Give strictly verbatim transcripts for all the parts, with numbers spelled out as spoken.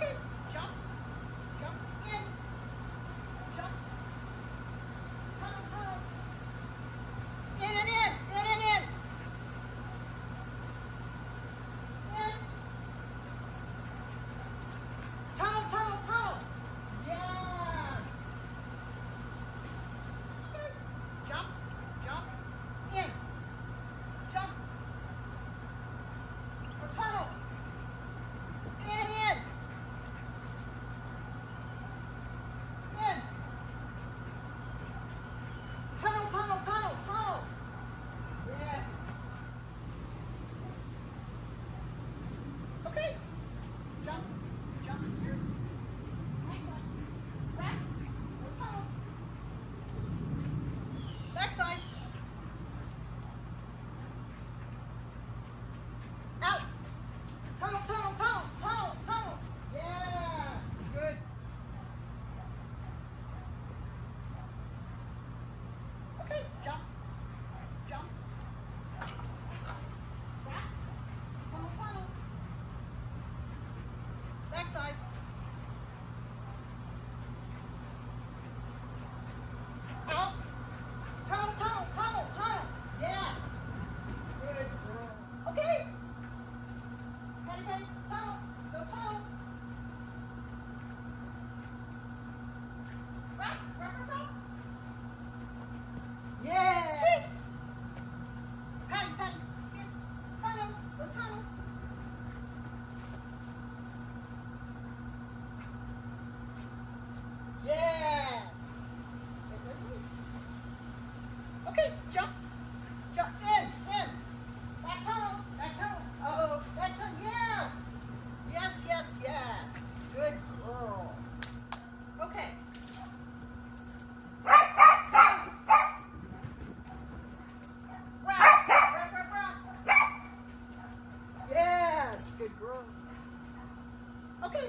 Okay, jump, jump in, jump, tunnel, tunnel, in and in, in and in, in, tunnel, tunnel, tunnel, yes. Okay, jump, jump, in, jump, or tunnel, in and in, in, tunnel, tunnel, tunnel, tunnel, yeah. Okay, jump, jump here, backside, back, or tunnel, backside, out, tunnel, tunnel, tunnel, tunnel, tunnel, yes, good. Okay, jump, jump, back, tunnel, tunnel, backside, out, tunnel, tunnel, tunnel, tunnel, yes, good girl. Okay, patty, patty, tunnel, go tunnel, rock, rock, rock, rock, yeah, patty, patty, here, tunnel, go tunnel, yeah. Okay, jump, jump, in, in, back tunnel, back tunnel, oh, back tunnel, yes, yes, yes, yes, good girl. Okay. Rock, rock, rock, rock. Yes, good girl. Okay.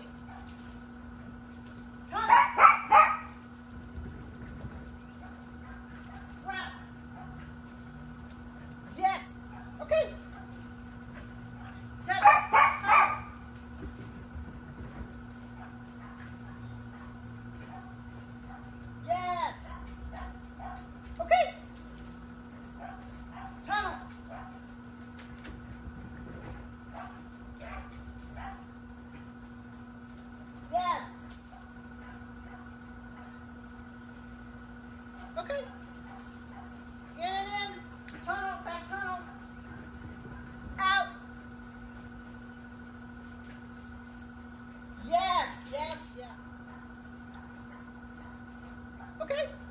Tunnel. Rock. Yes. Okay. Tunnel. Tunnel. Yes. Okay. Tunnel. Yes. Okay. In and in. Tunnel. Back tunnel. Out. Yes. Yes. Yeah. Okay.